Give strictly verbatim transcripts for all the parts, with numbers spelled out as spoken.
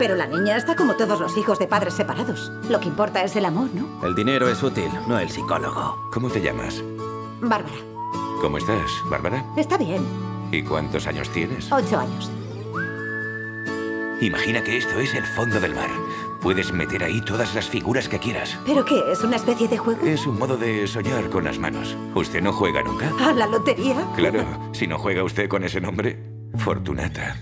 Pero la niña está como todos los hijos de padres separados. Lo que importa es el amor, ¿no? El dinero es útil, no el psicólogo. ¿Cómo te llamas? Bárbara. ¿Cómo estás, Bárbara? Está bien. ¿Y cuántos años tienes? Ocho años. Imagina que esto es el fondo del mar. Puedes meter ahí todas las figuras que quieras. ¿Pero qué? ¿Es una especie de juego? Es un modo de soñar con las manos. ¿Usted no juega nunca? ¿A la lotería? Claro, si no juega usted con ese nombre, Fortunata.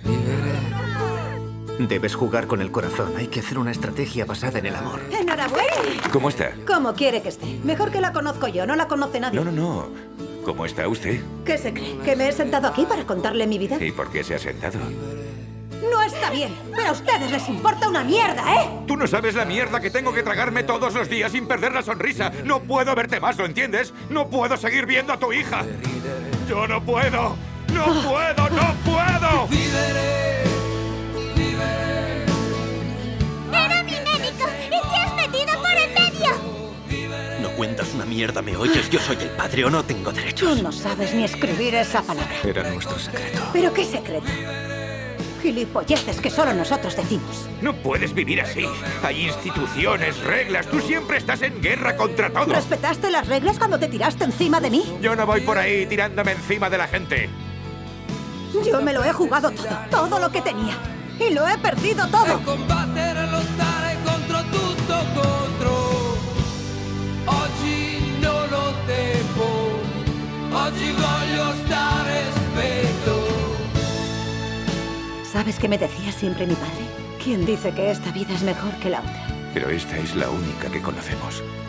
Debes jugar con el corazón. Hay que hacer una estrategia basada en el amor. ¡Enhorabuena! ¿Cómo está? ¿Cómo quiere que esté? Mejor que la conozco yo, no la conoce nadie. No, no, no. ¿Cómo está usted? ¿Qué se cree? ¿Que me he sentado aquí para contarle mi vida? ¿Y por qué se ha sentado? No está bien, pero a ustedes les importa una mierda, ¿eh? Tú no sabes la mierda que tengo que tragarme todos los días sin perder la sonrisa. No puedo verte más, ¿lo entiendes? No puedo seguir viendo a tu hija. Yo no puedo. No puedo, no puedo. ¡Era mi médico! ¡Y te has metido por el medio! No cuentas una mierda, ¿me oyes? Yo soy el padre o no tengo derechos. Tú no sabes ni escribir esa palabra. Era nuestro secreto. ¿Pero qué secreto? Gilipolleces que solo nosotros decimos. No puedes vivir así. Hay instituciones, reglas. Tú siempre estás en guerra contra todo. ¿Respetaste las reglas cuando te tiraste encima de mí? Yo no voy por ahí tirándome encima de la gente. Yo me lo he jugado todo, todo lo que tenía. Y lo he perdido todo. Combattere, lottare contro tutto, contro. Oggi non ho tempo. Oggi voglio stare spento. ¿Sabes qué me decía siempre mi padre? ¿Quién dice que esta vida es mejor que la otra? Pero esta es la única que conocemos.